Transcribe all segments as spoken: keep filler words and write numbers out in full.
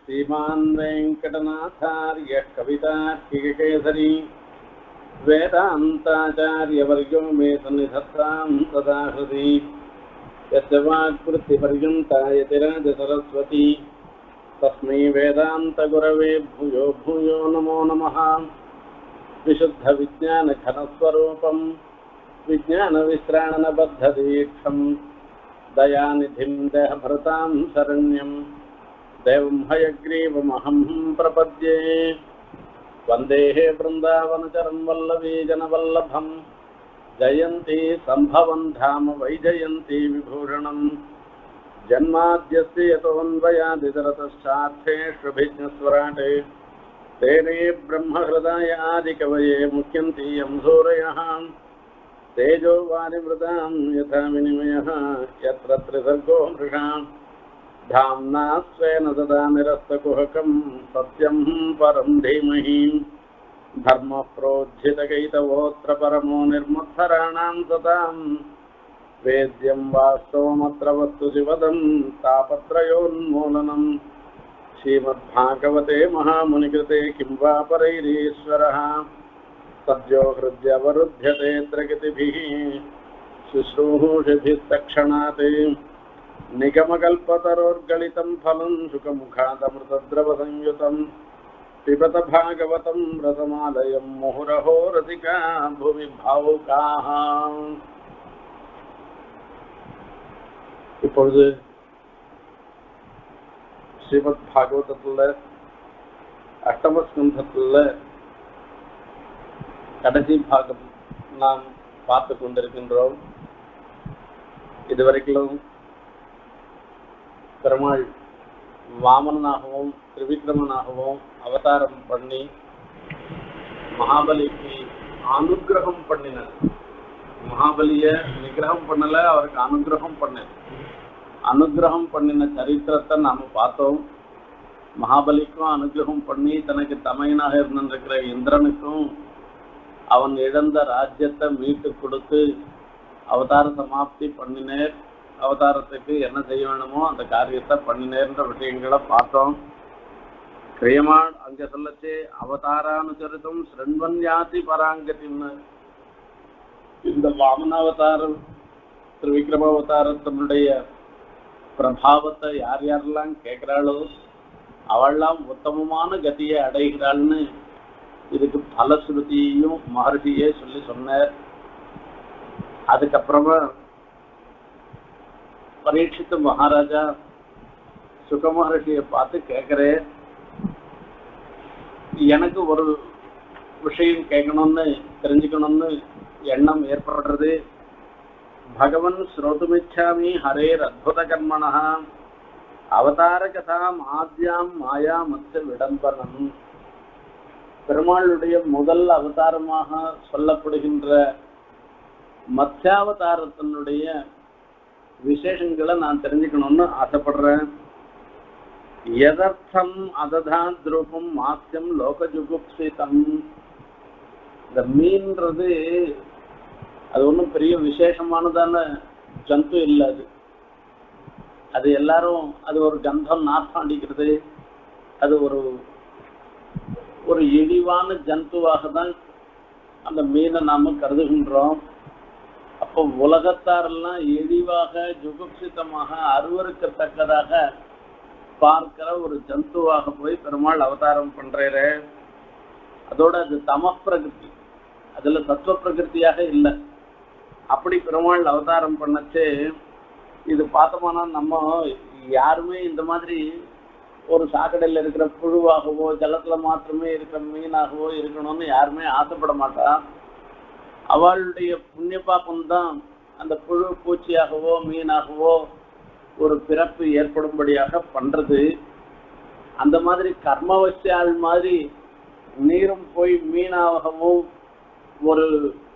श्रीमान् वेङ्कटनाथार्य कवितार्किककेसरी वेदान्ताचार्यवर्यो मे सन्निधत्तां सदा हृदि यस्य वाक्कृतिपर्यन्ता यतिराजसरस्वती तस्मै वेदान्तगुरवे भूयो भूयो नमो नमः। विशुद्धविज्ञानघनस्वरूपं विज्ञानविश्राणनबद्धदीक्षं दयानिधिं देहभृतां शरण्यं देवं हयग्रीवमहं प्रपद्ये। वन्दे वृन्दावनचरं वल्लवीजनवल्लभं जयन्ती सम्भवं धाम वैजयन्ती विभूषणं जन्माद्यस्य यतोऽन्वयादितरतश्चार्थेष्वभिज्ञस्वराटे तेने ब्रह्महृदाय आदिकवये मुह्यन्ति यं सूरयः तेजो वारिमृतां यथा विनिमयः यत्र त्रिसर्गो मृषा धाम्ना स्वेन सदा निरस्तकुहकं सत्यं परं धीमहि धर्मः प्रोज्झितकैतवोऽत्र परमो निर्मत्सराणां सतां वेद्यं वास्तवमत्र वस्तुशिवदं तापत्रयोन्मूलनं श्रीमद्भागवते महामुनिकृते किं वा परैरीश्वरः सद्यो हृद्यवरुध्यते त्रिगतिभिः शुश्रूषुभिस्तक्षणात् निगमकल्पतरोर्गलितं फलं शुकमुखादमृतद्रवसंयुतं पिबत भागवतं रसमालयं मुहुरहो रसिका भुवि भावुकाः। இப்பொழுது ஸ்ரீமத் பாகவதத்துல அஷ்டம ஸ்கந்தத்துல கடைசி பாகம் நாம் பார்த்து கொண்டிருக்கின்றோம். இதுவரைக்கும் பெருமாள் வாமனாகவும் திரிவிக்ரமனாகவும் அவதாரம் பண்ணி மகாபலிக்கு அனுகிரகம் பண்ணினார். மகாபலிய நிகிரகம் பண்ணல, அவருக்கு அனுகிரகம் பண்ண அனுகிரகம் பண்ணின சரித்திரத்தை நாம பார்த்தோம். மகாபலிக்கும் அனுகிரகம் பண்ணி தனக்கு தமையனாக இருந்திருக்கிற இந்திரனுக்கும் அவன் இழந்த ராஜ்யத்தை மீட்டு கொடுத்து அவதார சமாப்தி பண்ணினேர். அவதாரத்துக்கு என்ன செய்ய வேணுமோ அந்த காரியத்தை பண்ணினேன்ற விஷயங்களை பார்த்தோம். கிரியமான் அங்க சொல்லச்சே அவதாரானுசரித்தும் ஸ்ரண்வன் யாதி பராங்கத்தின்னு இந்த வாமனாவதாரம் திரிவிக்ரம அவதாரத்தினுடைய பிரபாவத்தை யார் யாரெல்லாம் கேட்கிறாளோ அவள்லாம் உத்தமமான கதியை அடைகிறாள்னு இதுக்கு பலஸ்ருதியையும் மகர்ஷியே சொல்லி சொன்னார். அதுக்கப்புறமா பரீட்சித்த மகாராஜா சுக மகர்ஷியை பார்த்து கேட்கிறேன், எனக்கு ஒரு விஷயம் கேட்கணும்னு தெரிஞ்சுக்கணும்னு எண்ணம் ஏற்படுறது. பகவன் ஸ்ரோதுமிச்சாமி ஹரேர் அத்புத கர்மணா அவதார கதாம் ஆத்யாம் மாயா மத்ய விடம்பனம். பெருமாளுடைய முதல் அவதாரமாக சொல்லப்படுகின்ற மத்யாவதாரத்தினுடைய விசேஷங்களை நான் தெரிஞ்சுக்கணும்னு ஆசைப்படுறேன். எதர்த்தம் அததான் துரூபம் மாத்தியம் லோகஜுகுப்சிதம். இந்த மீன்றது அது ஒன்றும் பெரிய விசேஷமானதான ஜந்து இல்லை. அது அது எல்லாரும் அது ஒரு கந்தம் நாற்றம் அடிக்கிறது, அது ஒரு ஒரு இழிவான ஜந்துவாக தான் அந்த மீனை நாம கருதுகின்றோம். அப்போ உலகத்தாரெல்லாம் இழிவாக ஜுகுப்சிதமாக அருவருக்கத்தக்கதாக பார்க்கிற ஒரு ஜந்துவாக போய் பெருமாள் அவதாரம் பண்றாரு. அதோட அது தம பிரகிருதி, அதுல சத்துவ பிரகிருத்தியாக இல்லை. அப்படி பெருமாள் அவதாரம் பண்ணச்சு இது பார்த்தோம்னா நம்ம யாருமே இந்த மாதிரி ஒரு சாக்கடையில் இருக்கிற புழுவாகவோ ஜலத்துல மாத்திரமே இருக்கிற மீனாகவோ இருக்கணும்னு யாருமே ஆசைப்பட மாட்டா. அவளுடைய புண்ணிய பாப்பம்தான் அந்த புழு பூச்சியாகவோ மீனாகவோ ஒரு பிறப்பு ஏற்படும்படியாக பண்றது. அந்த மாதிரி கர்மவசியால் மாதிரி நீரும் போய் மீனாகவும் ஒரு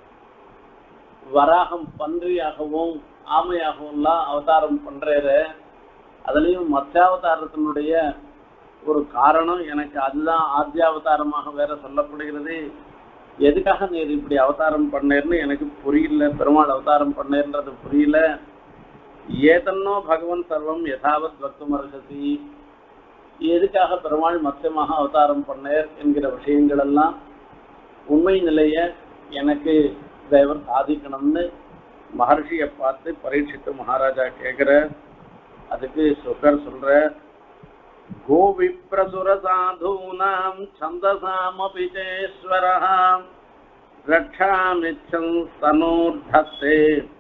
வராகம் பன்றியாகவும் ஆமையாகவும்லாம் அவதாரம் பண்றாரு. அதுலயும் மத்யாவதாரத்தினுடைய ஒரு காரணம் எனக்கு அதுதான் ஆத்யாவதாரமாக வேற சொல்லப்படுகிறது. எதுக்காக நீர் இப்படி அவதாரம் பண்ணேர்னு எனக்கு புரியல. பெருமாள் அவதாரம் பண்ணேர்ன்றது புரியல. ஏதன்னோ பகவன் சர்வம் யதாவத் வக்தும் அர்ஹசி. எதுக்காக பெருமாள் மத்தியமாக அவதாரம் பண்ணார் என்கிற விஷயங்கள் எல்லாம் உண்மை நிலைய எனக்கு தேவர் சாதிக்கணும்னு மகர்ஷியை பார்த்து பரீட்சித்து மகாராஜா கேட்கிற. அதுக்கு சுகர் சொல்ற, கோவிப்ரசுர சாதூனாம் சந்தசாமபி சேஸ்வரஹ ரக்ஷாமிச்சம் தனூர்தத்தே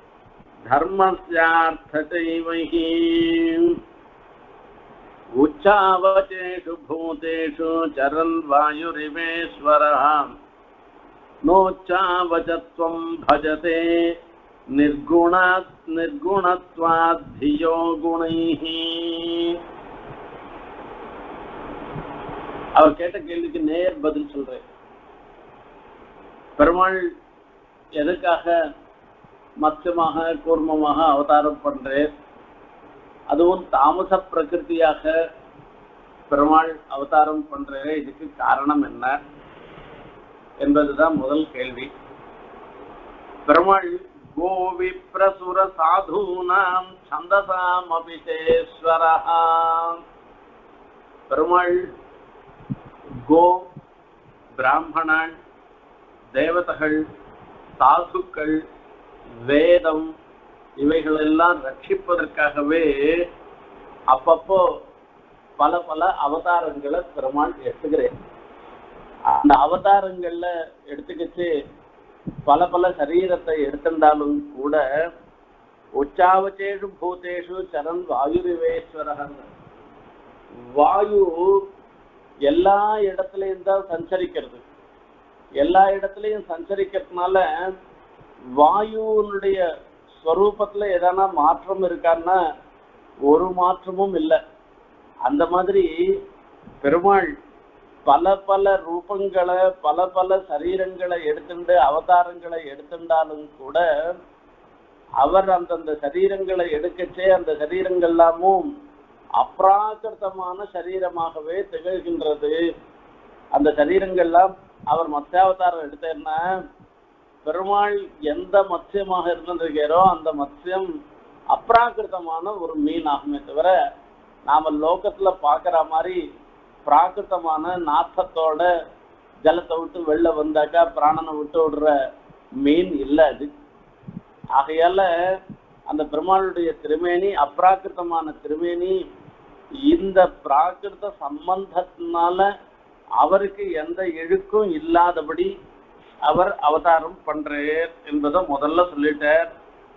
தர்மஸ்யார்த்ததைவஹி உச்சாவச்சேஷு பூதேஷு சரன் வாயுரிவேஸ்வரஹ நோச்சாவச்சத்வம் பஜதே நிர்குணாத் நிர்குணத்வாத் தியோ குணைஹி. அவர் கேட்ட கேள்விக்கு நேர் பதில் சொல்றேன். பெருமாள் எதுக்காக மத்தியமாக கூர்மமாக அவதாரம் பண்றேன், அதுவும் தாமச பிரகிருதியாக பெருமாள் அவதாரம் பண்றே, இதுக்கு காரணம் என்ன என்பதுதான் முதல் கேள்வி. பெருமாள் கோவிப்ரசுர சாதூனாம் சந்தசாம் அபிஷேஸ்வரஹ. பெருமாள் கோ பிராமணன், தேவதைகள், சாதுக்கள், வேதம் இவைகளெல்லாம் ரட்சிப்பதற்காகவே அப்பப்போ பல பல அவதாரங்களை பெருமாள் எடுத்துக்கிறேன். அந்த அவதாரங்கள்ல எடுத்துக்கிச்சு பல பல சரீரத்தை எடுத்திருந்தாலும் கூட உச்சாவச்சேஷு பூதேஷு சரண் வாயுரிவேஸ்வரன், வாயு எல்லா இடத்துலையும் தான் சஞ்சரிக்கிறது. எல்லா இடத்துலையும் சஞ்சரிக்கிறதுனால வாயுனுடைய ஸ்வரூபத்துல எதனா மாற்றம் இருக்கான்னா ஒரு மாற்றமும் இல்லை. அந்த மாதிரி பெருமாள் பல பல ரூபங்களை பல பல சரீரங்களை எடுத்துட்டு அவதாரங்களை எடுத்துட்டாலும் கூட அவர் அந்தந்த சரீரங்களை எடுக்கச்சே அந்த சரீரங்கள் எல்லாமும் அப்ராகிருதமான சரீரமாகவே திகழ்கின்றது. அந்த சரீரங்கள்லாம் அவர் மத்ஸ்யாவதாரம் எடுத்தேன்னா பெருமாள் எந்த மத்ஸ்யமாக இருந்திருக்காரோ அந்த மத்ஸ்யம் அப்ராகிருதமான ஒரு மீன் ஆகுமே தவிர நாம லோகத்துல பாக்குற மாதிரி பிராகிருதமான நாத்தத்தோட ஜலத்தை விட்டு வெளில வந்தாக்கா பிராணனை விட்டு விடுற மீன் இல்லை அது. ஆகையால அந்த பெருமாளுடைய திருமேனி அப்ராகிருதமான திருமேனி. இந்த பிராகிருத சம்பந்தத்தினால அவருக்கு எந்த இழுக்கும் இல்லாதபடி அவர் அவதாரம் பண்றார் என்பதை முதல்ல சொல்லிட்டார்.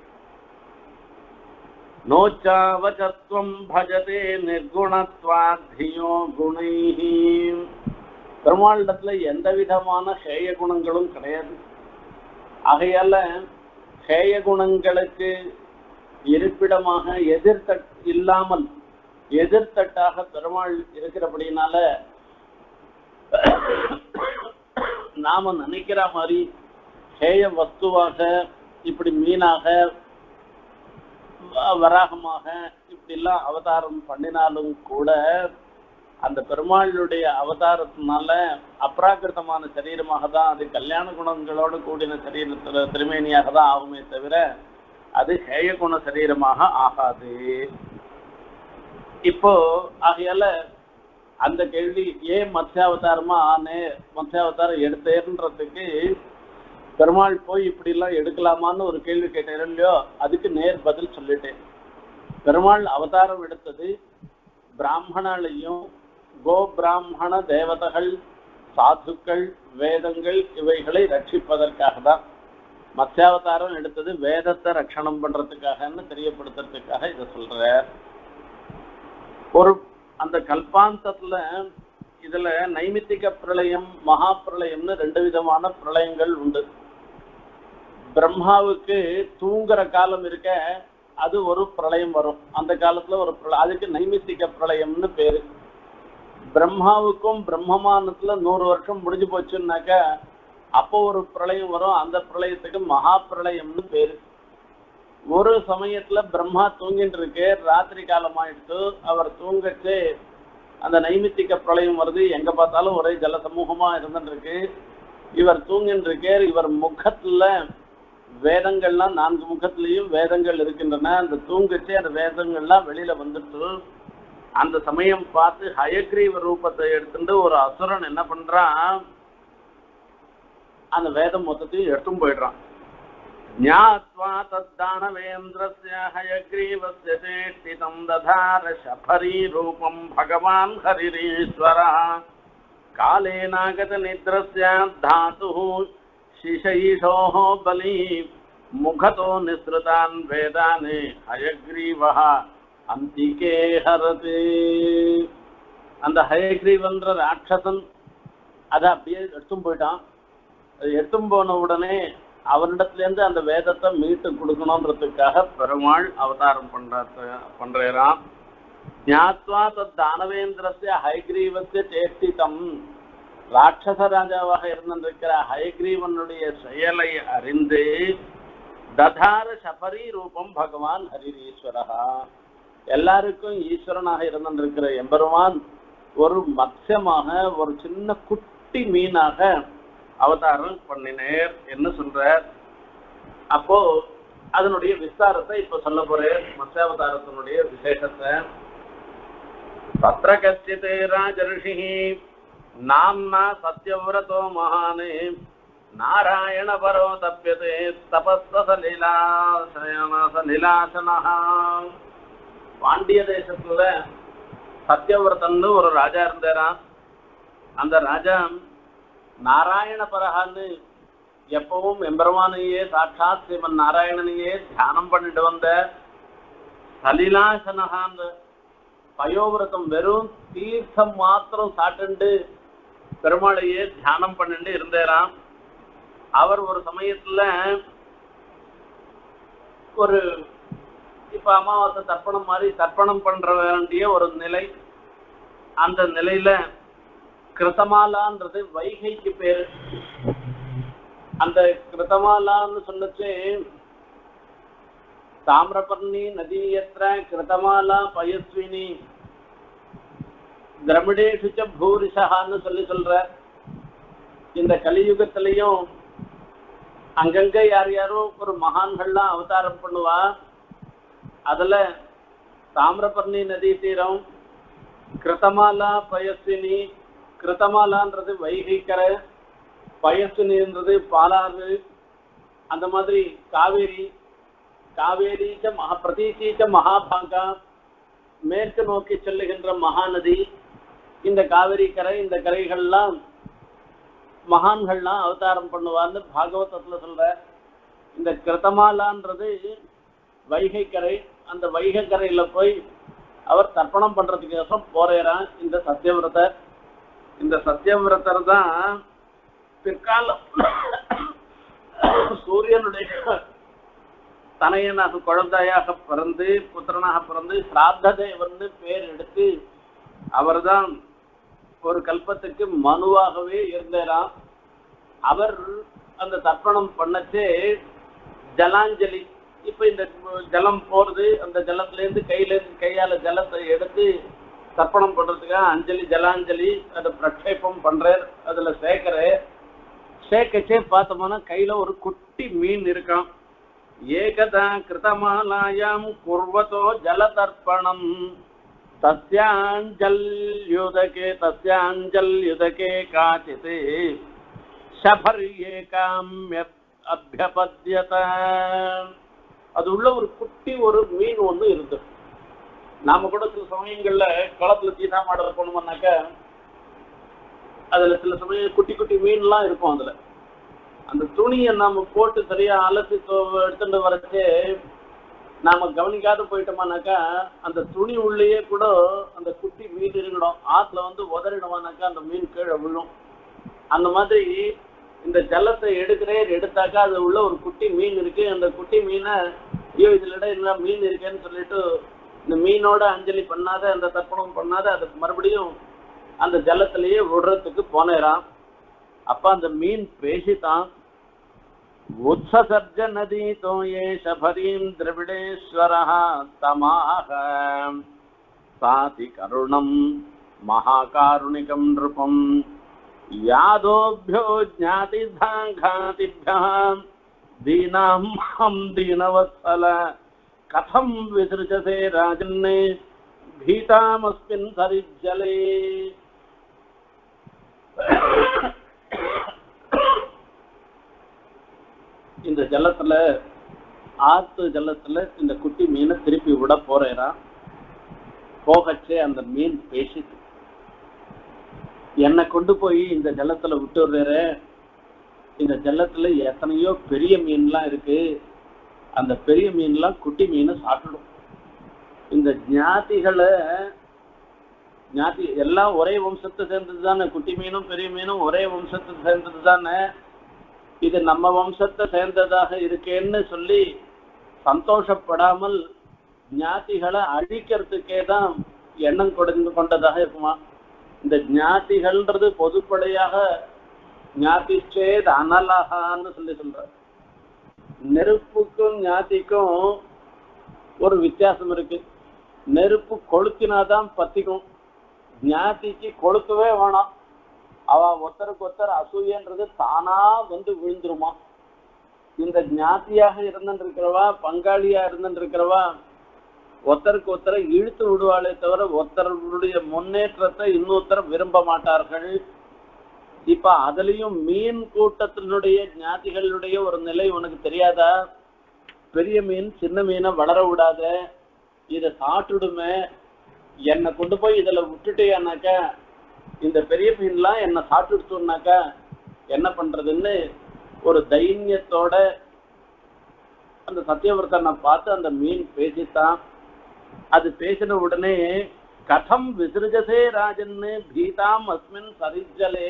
நோச்சாவச்சத்வம் பஜதே நிர்குணத்வாத்யோ குணைஹி. பெருமாளிடத்துல எந்த விதமான ஹேய குணங்களும் கிடையாது. ஆகையால ஹேய குணங்களுக்கு இருப்பிடமாக எதிர்த்தட் இல்லாமல் எதிர்த்தட்டாக பெருமாள் இருக்கிறபடினால நாம நினைக்கிற மாதிரி ஹேய வஸ்துவாக இப்படி மீனாக வராகமாக இப்படி எல்லாம் அவதாரம் பண்ணினாலும் கூட அந்த பெருமாளுடைய அவதாரத்தினால அப்ராகிருதமான சரீரமாக தான் அது கல்யாண குணங்களோடு கூடின சரீரத்துல திருமேனியாக தான் ஆகுமே தவிர அது ஹேய குண சரீரமாக ஆகாது. இப்போ ஆகையால அந்த கேள்வி ஏன் மத்ஸ்யாவதாரமா ஆனே மத்ஸ்யாவதாரம் எடுத்தேன்றதுக்கு பெருமாள் போய் இப்படி எல்லாம் எடுக்கலாமான்னு ஒரு கேள்வி கேட்டேன் இல்லையோ, அதுக்கு நேர் பதில் சொல்லிட்டேன். பெருமாள் அவதாரம் எடுத்தது பிராமணனையும் கோ பிராமண தேவதைகள் சாதுக்கள் வேதங்கள் இவைகளை ரட்சிப்பதற்காக தான். மத்ஸ்யாவதாரம் எடுத்தது வேதத்தை ரட்சணம் பண்றதுக்காகன்னு தெரியப்படுத்துறதுக்காக இதை சொல்ற. ஒரு அந்த கல்பாந்தத்துல இதுல நைமித்திக பிரளயம் மகா பிரளயம்னு ரெண்டு விதமான பிரளயங்கள் உண்டு. பிரம்மாவுக்கு தூங்குற காலம் இருக்க அது ஒரு பிரளயம் வரும். அந்த காலத்துல ஒரு அதுக்கு நைமித்திக பிரளயம்னு பேரு. பிரம்மாவுக்கும் பிரம்மமானத்துல நூறு வருஷம் முடிஞ்சு போச்சுன்னாக்க அப்போ ஒரு பிரளயம் வரும். அந்த பிரளயத்துக்கு மகா பிரளயம்னு பேரு. ஒரு சமயத்துல பிரம்மா தூங்கிட்டு இருக்கு, ராத்திரி காலம் ஆயிடுத்து. அவர் தூங்கச்சு அந்த நைமித்திக பிரளயம் வருது. எங்க பார்த்தாலும் ஒரே ஜல சமூகமா இருந்துட்டு இருக்கு. இவர் தூங்கிட்டு இருக்கார். இவர் முகத்துல வேதங்கள்லாம் நான்கு முகத்திலையும் வேதங்கள் இருக்கின்றன. அந்த தூங்கச்சு அந்த வேதங்கள்லாம் வெளியில வந்துட்டு அந்த சமயம் பார்த்து ஹயக்ரீவ ரூபத்தை எடுத்துட்டு ஒரு அசுரன் என்ன பண்றான், அந்த வேதம் மொத்தத்தையும் எடுத்தும் போயிடுறான். ஞாத்வா தத்தானவேந்திரஸ்ய ஹயக்ரீவஸ்ய சேஷ்டிதம் ததார சபரி ரூபம் பகவான் ஹரிரீஸ்வரः காலேனாகத நித்ரஸ்ய தாதுஹு சிஷைஷோஹ பலி முகதோ நிஸ்ருதான் வேதானே ஹயக்ரீவஹ அந்திகே ஹரதே. அந்த ஹயக்ரீவன்ற ராட்சசன் அதை அப்படியே எடுத்தும் போயிட்டான். அது எடுத்தும் போன உடனே அவரிடத்துலேருந்து அந்த வேதத்தை மீட்டு கொடுக்கணுன்றதுக்காக பெருமாள் அவதாரம் பண்ற பண்றாராம். ஞாத்வா தத் தானவேந்திரஸ்ய ஹயக்ரீவஸ்ய சேஷ்டிதம், ராட்சச ராஜாவாக இருந்திருக்கிற ஹயக்ரீவனுடைய செயலை அறிந்து ததார சபரி ரூபம் பகவான் ஹரிரீஸ்வரஹா, எல்லாருக்கும் ஈஸ்வரனாக இருந்திருக்கிற எம்பெருமான் ஒரு மத்ஸ்யமாக ஒரு சின்ன குட்டி மீனாக அவதாரம் பண்ணினேர் என்ன சொல்றார். அப்போ அதனுடைய விஸ்தாரத்தை இப்ப சொல்ல போறேன், மத்ஸ்யாவதாரத்தினுடைய விசேஷத்தை. தத்ர கஷ்டிதே ராஜர்ஷி நாம்னா சத்யவ்ரதோ மகானே நாராயண பரோ தப்யதே தபஸ்வசலீலாசனஹ. பாண்டிய தேசத்துல சத்யவிரதன்னு ஒரு ராஜா இருந்தாராம். அந்த ராஜா நாராயண பரஹான்னு எப்பவும் எம்பெருமானையே சாட்சாத் சிவன் நாராயணனையே தியானம் பண்ணிட்டு வந்த சலீலாசனஹான்னு பயோவிரதம் வெறும் தீர்த்தம் மாத்திரம் சாப்பிட்டு பெருமாளையே தியானம் பண்ணிட்டு இருந்தாராம். அவர் ஒரு சமயத்துல ஒரு இப்ப அமாவாசை தர்ப்பணம் மாதிரி தர்ப்பணம் பண்ற வேண்டிய ஒரு நிலை, அந்த நிலையில கிருத்தமாலான்றது வைகைக்கு பேரு. அந்த கிருத்தமாலான்னு சொல்லச்சு தாமிரபர்ணி நதியத்திர கிருத்தமாலா பயஸ்வினி திரமிடேஷுச்ச பூரிஷகான்னு சொல்லி சொல்ற. இந்த கலியுகத்திலையும் அங்கங்க யார் யாரோ ஒரு மகான்கள்லாம் அவதாரம் பண்ணுவா. அதுல தாமிரபர்ணி நதி தீரம், கிருத்தமாலா பயஸ்வினி, கிருத்தமாலான்றது வைகைக்கரை, பயஸ்வினின்றது பாலாறு, அந்த மாதிரி காவேரி, காவேரிச்ச மகா பிரதீச்சீச்ச மகாபாகா, மேற்கு நோக்கி செல்லுகின்ற மகாநதி. இந்த காவிரி கரை, இந்த கரைகள்லாம் மகான்கள்லாம் அவதாரம் பண்ணுவான்னு பாகவதத்துல சொல்ற. இந்த கிருத்தமாலான்றது வைகை கரை, அந்த வைகை கரையில போய் அவர் தர்ப்பணம் பண்றதுக்கோசம் போறேறான் இந்த சத்யவிரதர். இந்த சத்யவிரதர் தான் பிற்காலம் சூரியனுடைய தனையனாக குழந்தையாக பிறந்து புத்திரனாக பிறந்து ஸ்ராத்த தேவன்னு பேர் எடுத்து அவர் தான் ஒரு கல்பத்துக்கு மனுவாகவே இருந்தாராம். அவர் அந்த தர்ப்பணம் பண்ணச்சே ஜலாஞ்சலி, இப்ப இந்த ஜலம் போறது, அந்த ஜலத்துல இருந்து கையில இருந்து கையால ஜலத்தை எடுத்து தர்ப்பணம் பண்றதுக்காக அஞ்சலி ஜலாஞ்சலி அதை பிரக்ஷேபம் பண்றார். அதுல சேர்க்கிற சேர்க்கச்சே பார்த்தோம்னா கையில ஒரு குட்டி மீன் இருக்கான். ஏகதா கிருதமாலாயாம் குர்வதோ ஜலதர்ப்பணம் தஸ்யாஞ்சல்யுதகே தஸ்யாஞ்சல்யுதகே காச்சிதே சபர்யேகாம்ய அபியபத்யத. அது உள்ள ஒரு குட்டி ஒரு மீன் ஒண்ணு இருந்து. நாம கூட சில சமயங்கள்ல குளத்துல சீதாமாடல் போனோம்னாக்க அதுல சில சமயம் குட்டி குட்டி மீன்லாம் இருக்கும். அதுல அந்த துணியை நாம போட்டு சரியா அலசி எடுத்துட்டு வரச்சே நாம கவனிக்காத போயிட்டோமானாக்கா அந்த துணி உள்ளேயே கூட அந்த குட்டி மீன் இருக்கணும். ஆத்துல வந்து உதறிடுவானாக்கா அந்த மீன் கீழே விழும். அந்த மாதிரி இந்த ஜலத்தை எடுக்கிறேன், எடுத்தாக்கா அது உள்ள ஒரு குட்டி மீன் இருக்கு. அந்த குட்டி மீனை ஐயோ இதுல என்ன மீன் இருக்கேன்னு சொல்லிட்டு இந்த மீனோட அஞ்சலி பண்ணாத, அந்த தர்ப்பணம் பண்ணாத, அதுக்கு மறுபடியும் அந்த ஜலத்திலேயே விடுறதுக்கு போனேராம். அப்ப அந்த மீன் பேசித்தான். உத்சர்ஜ நதி தோயே சபரீம் திரவிடேஸ்வரஹ தமாக சாதி கருணம் மகாகாருணிகம் நிருபம் யாதோபியோ ஜாதி தாங்காதிபியாம் தீனாம் ஹம் தீனவத்சல கதம் விசிருஜசே ராஜன்னே भीतामस्मिन् सरिज्जले இந்த ஜலத்துல ஆத்து ஜலத்துல இந்த குட்டி மீனை திருப்பி விட போறேரா. போகச்சே அந்த மீன் பேசிட்டு என்னை கொண்டு போய் இந்த ஜலத்துல விட்டுடுற, இந்த ஜலத்துல எத்தனையோ பெரிய மீன்லாம் இருக்கு, அந்த பெரிய மீன்லாம் குட்டி மீனை சாப்பிடும். இந்த ஞாத்திகளை ஞாத்தி எல்லாம் ஒரே வம்சத்தை சேர்ந்தது தானே, குட்டி மீனும் பெரிய மீனும் ஒரே வம்சத்தை சேர்ந்தது தானே, இது நம்ம வம்சத்தை சேர்ந்ததாக இருக்கேன்னு சொல்லி சந்தோஷப்படாமல் ஞாத்திகளை அழிக்கிறதுக்கே தான் எண்ணம் கொடுத்து கொண்டதாக இருக்குமா. இந்த ஞாத்திகள்ன்றது பொதுப்படையாக ஞாத்திச்சேத் அனலகான்னு சொல்லி சொல்ற. நெருப்புக்கும் ஞாத்திக்கும் ஒரு வித்தியாசம் இருக்கு. நெருப்பு கொளுத்தினாதான் பத்திக்கும், ஞாத்திக்கு கொளுத்தவே வேணாம். அவ ஒருத்தருக்கு ஒருத்தர் அசூயன்றது தானா வந்து விழுந்துருமா. இந்த ஞாத்தியாக இருந்துருக்கிறவா பங்காளியா இருந்துருக்கிறவா ஒருத்தருக்கு ஒருத்தரை இழுத்து விடுவாளே தவிர ஒருத்தருடைய முன்னேற்றத்தை இன்னொருத்தர் விரும்ப மாட்டார்கள். இப்ப அதுலயும் மீன் கூட்டத்தினுடைய ஞாத்திகளுடைய ஒரு நிலை உனக்கு தெரியாதா? பெரிய மீன் சின்ன மீனை வளர விடாத, இதை சாப்பிட்டுடுமே, என்னை கொண்டு போய் இதுல விட்டுட்டேன்னாக்கா இந்த பெரிய மீன்லாம் என்னை சாப்பிட்டுடுச்சோன்னாக்கா என்ன பண்றதுன்னு ஒரு தைரியத்தோட அந்த சத்தியவர்த்தனை பார்த்து அந்த மீன் பேசித்தான். அது பேசின உடனே கதம் விசிருஜசே ராஜன்னு பீதாம் அஸ்மின் சரிஜலே,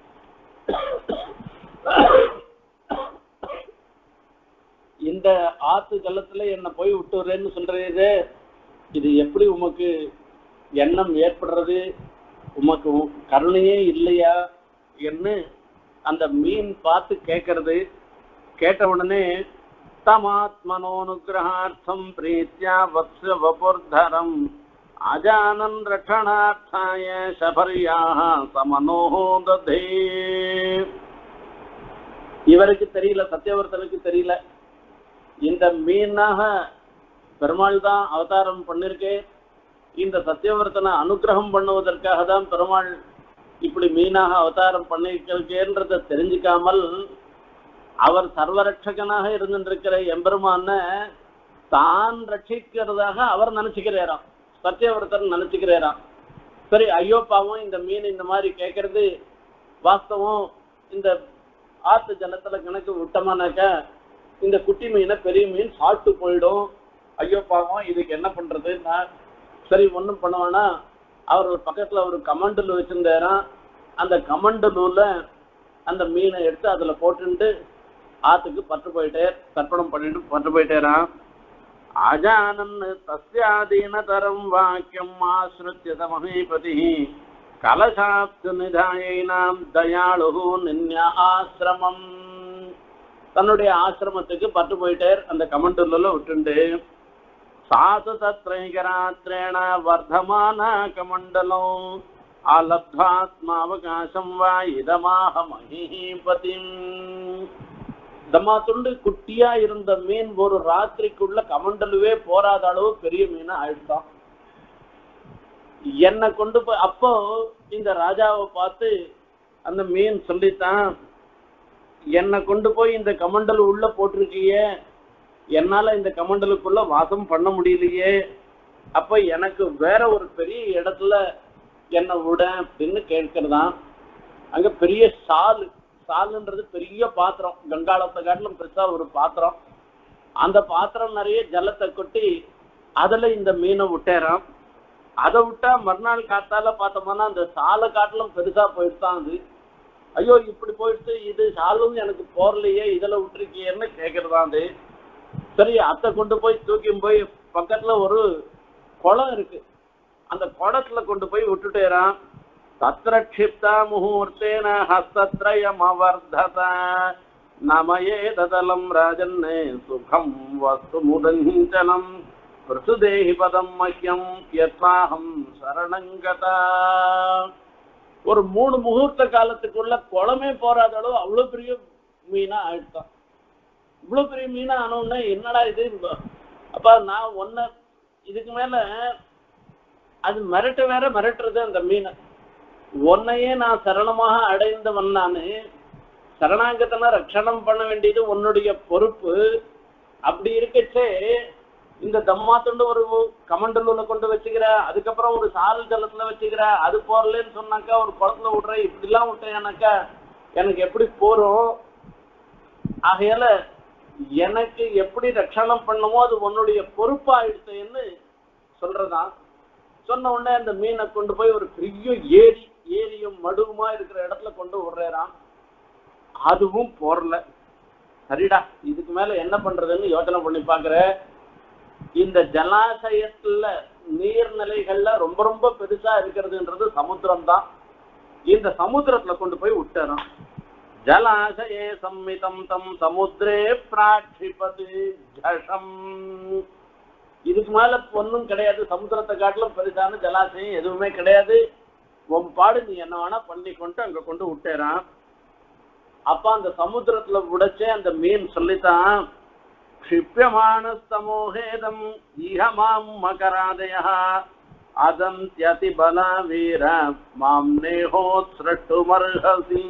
இந்த ஆத்து ஜலத்துல என்ன போய் விட்டுறேன்னு சொல்றது, இது எப்படி உமக்கு எண்ணம் ஏற்படுறது, உமக்கு கருணையே இல்லையா என்று அந்த மீன் பார்த்து கேட்கறது. கேட்ட உடனே தமாத்மனோனுகிரகார்த்தம் பிரீத்யா வத்ஸ வபுர்தரம் அஜானன் ரட்சணார்த்தாய சபர்யாக சமனோஹோ ததே. இவருக்கு தெரியல, சத்தியவர்த்தனுக்கு தெரியல, இந்த மீனாக பெருமாள் தான் அவதாரம் பண்ணிருக்கே, இந்த சத்தியவர்த்தனை அனுகிரகம் பண்ணுவதற்காக தான் பெருமாள் இப்படி மீனாக அவதாரம் பண்ணிருக்கேன்றத தெரிஞ்சுக்காமல் அவர் சர்வரட்சகனாக இருந்துருக்கிற எம்பெருமான தான் ரட்சிக்கிறதாக அவர் நினைச்சுக்கிறாராம், சத்தியவர்த்தன் நினைச்சுக்கிறாராம். சரி, ஐயோ பாவம் இந்த மீன் இந்த மாதிரி கேட்கறது வாஸ்தவம், இந்த ஆத்து ஜலத்துல கணக்கு விட்டமானாக்க இந்த குட்டி மீனை பெரிய மீன் சாப்பிட்டு போயிடும், ஐயோ பாவம் இதுக்கு என்ன பண்றதுன்னா சரி ஒன்றும் பண்ணுவானா, அவர் பக்கத்துல ஒரு கமண்டல் வச்சிருந்தாராம். அந்த கமண்டலூர்ல அந்த மீனை எடுத்து அதுல போட்டுட்டு ஆத்துக்கு பற்று போயிட்டே தர்ப்பணம் பண்ணிட்டு பற்று போயிட்டேரான். அஜானன் தஸ்யாதீன தரம் வாக்கியம் ஆசிரித்ய மஹீபதி கலசாப்து நிதாயினாம் தயாளு நின்யா ஆசிரமம். தன்னுடைய ஆசிரமத்துக்கு பற்று போயிட்டார், அந்த கமண்டூர்ல விட்டுண்டு. சாசு தத்ரைகராத்ரேண வர்தமான கமண்டலம் ஆலப்தாத்மாவகாசம் வா இதமாக மஹீபதிம். தம்மா துண்டு குட்டியா இருந்த மீன் ஒரு ராத்திரிக்குள்ள கமண்டலுவே போராத அளவு பெரிய மீனை ஆயிடுதான். என்னை கொண்டு போய் அப்போ இந்த ராஜாவை பார்த்து அந்த மீன் சொல்லித்தான், என்னை கொண்டு போய் இந்த கமண்டல் உள்ள போட்டிருக்கியே, என்னால இந்த கமண்டலுக்குள்ள வாசம் பண்ண முடியலையே, அப்ப எனக்கு வேற ஒரு பெரிய இடத்துல என்ன விட அப்படின்னு கேட்கிறதான். அங்க பெரிய சால், சாலுன்றது பெரிய பாத்திரம், கங்காளத்தை காட்டிலும் பெருசா ஒரு பாத்திரம். அந்த பாத்திரம் நிறைய ஜலத்தை கொட்டி அதுல இந்த மீனை விட்டேறான். அதை விட்டா மறுநாள் காத்தால பார்த்தோம்னா அந்த சாலை காட்டிலும் பெருசா போயிடுதான். அது ஐயோ இப்படி போயிடுச்சு, இது சாலும் எனக்கு போறலையே, இதுல விட்டுருக்கியன்னு கேட்கறதான். அது சரி, அத்தை கொண்டு போய் தூக்கி போய் பக்கத்துல ஒரு குளம் இருக்கு, அந்த குளத்துல கொண்டு போய் விட்டுட்டேறான். தத்ரக்ஷிப்தா முகூர்த்தேன ஹஸ்தத்ரயம் அவர்தத நமயே ததலம் ராஜன்னே சுகம் வஸ்து முதஞ்சனம் பிரசுதேஹி பதம் மஹ்யம் யத்வாஹம் சரணங்கதா. ஒரு மூணு முகூர்த்த காலத்துக்குள்ள குளமே போராத அளவு அவ்வளவு பெரிய மீனா ஆயிடுதான். இவ்வளவு பெரிய மீனா ஆனோன்னா என்னடா இது, அப்ப நான் ஒன்ன இதுக்கு மேல அது மிரட்டு வேற மிரட்டுறது அந்த மீனை. உன்னையே நான் சரணமாக அடைந்தவன் நானு, சரணாகத்தனை ரட்சணம் பண்ண வேண்டியது உன்னுடைய பொறுப்பு. அப்படி இருக்கச்சே இந்த தம்மாத்துண்டு ஒரு கமண்டலூர்ல கொண்டு வச்சுக்கிற, அதுக்கப்புறம் ஒரு சாரல் ஜலத்துல வச்சுக்கிற, அது போறலன்னு சொன்னாக்கா ஒரு குளத்துல விடுற, இப்படிலாம் விட்டேனாக்கா எனக்கு எப்படி போறோம்? ஆகையால எனக்கு எப்படி ரட்சணம் பண்ணமோ அது உன்னுடைய பொறுப்பாயிடுச்சுன்னு சொல்றதான். சொன்ன உடனே அந்த மீனை கொண்டு போய் ஒரு பெரிய ஏரி, ஏரியும் மடுவுமா இருக்கிற இடத்துல கொண்டு விடுறான். அதுவும் போறல. சரிடா, இதுக்கு மேல என்ன பண்றதுன்னு யோசனை பண்ணி பாக்குற. இந்த ஜலாசயத்துல நீர்நிலைகள்ல ரொம்ப ரொம்ப பெருசா இருக்கிறதுன்றது சமுத்திரம் தான். இந்த சமுத்திரத்துல கொண்டு போய் விட்டுறான். ஜலாசயே சம்மிதம் தம் சமுத்திரே பிராட்சிபதி ஜஷம். இதுக்கு மேல ஒன்னும் கிடையாது, சமுத்திரத்தை காட்டிலும் பெருசான ஜலாசயம் எதுவுமே கிடையாது. உன் பாடு நீ என்ன வேணா பண்ணி கொண்டு அங்க கொண்டு விட்டுறான். அப்ப அந்த சமுத்திரத்துல விடச்சே அந்த மீன் சொல்லித்தான், க்ஷிப்யமான சமோஹேதம் ஈஹமாம் மகராதயா அதந்த்யதி பல வீர மாம் நேஹோ ஸ்ரட்டுமர்ஹசி.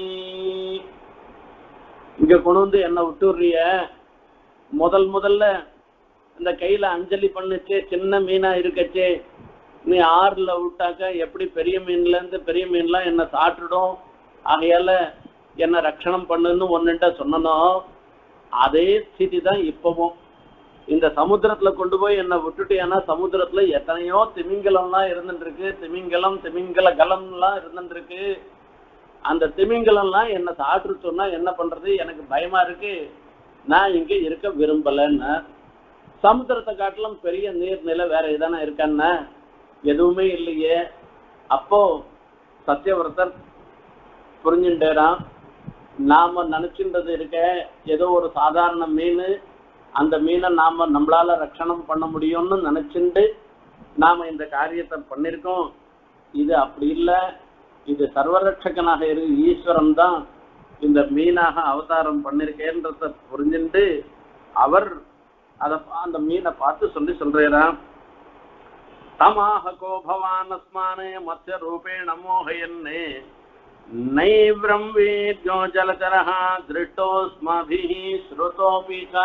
இங்க கொண்டு வந்து என்ன விட்டுறிய, முதல் முதல்ல இந்த கையில அஞ்சலி பண்ணுச்சே சின்ன மீனா இருக்கச்சே, நீ ஆறுல விட்டாக்க எப்படி பெரிய மீன்ல இருந்து பெரிய மீன்லாம் என்ன சாப்பிட்டுடும், ஆகையால என்ன ரட்சணம் பண்ணுன்னு ஒன்னுட்ட சொன்னனும். அதே ஸ்திதி தான் இப்பவும். இந்த சமுத்திரத்துல கொண்டு போய் என்ன விட்டுட்டேன்னா சமுத்திரத்துல எத்தனையோ திமிங்கலம்லாம் இருந்துட்டு இருக்கு, திமிங்கலம் திமிங்கல கலம்லாம் இருந்துட்டு இருக்கு. அந்த திமிங்கலம்லாம் என்ன சாப்பிட்டு சொன்னா என்ன பண்றது, எனக்கு பயமா இருக்கு, நான் இங்க இருக்க விரும்பலன்னா. சமுத்திரத்தை காட்டிலும் பெரிய நீர்நிலை வேற எதானா இருக்கான்னா எதுவுமே இல்லையே. அப்போ சத்தியவிரதர் புரிஞ்சுட்டேரான், நாம நினைச்சுன்றது இருக்க ஏதோ ஒரு சாதாரண மீன், அந்த மீனை நாம நம்மளால ரட்சணம் பண்ண முடியும்னு நினைச்சுட்டு நாம இந்த காரியத்தை பண்ணிருக்கோம். இது அப்படி இல்லை, இது சர்வரட்சகனாக இரு ஈஸ்வரன் தான் இந்த மீனாக அவதாரம் பண்ணிருக்கேன்றத புரிஞ்சுட்டு அவர் அத அந்த மீனை பார்த்து சொல்லி சொல்றாராம். தமாக கோபவான் அஸ்மானே மத்ய ரூபேண மோகயன்னே நைவ்ரம் வீர்யோ ஜலச்சரஹ திருஷ்டோஸ்மபிஹி ஸ்ருதோபி ச.